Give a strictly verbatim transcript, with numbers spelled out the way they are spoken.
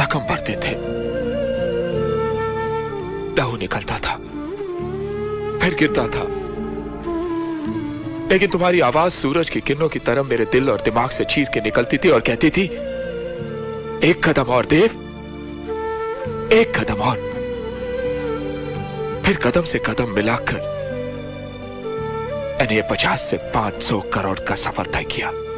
जख्म भरते थे, लहू निकलता था, फिर गिरता था, लेकिन तुम्हारी आवाज सूरज की किरणों की तरह मेरे दिल और दिमाग से चीर के निकलती थी और कहती थी, एक कदम और देव, एक कदम और। फिर कदम से कदम मिलाकर मैंने पचास से पांच सौ करोड़ का सफर तय किया।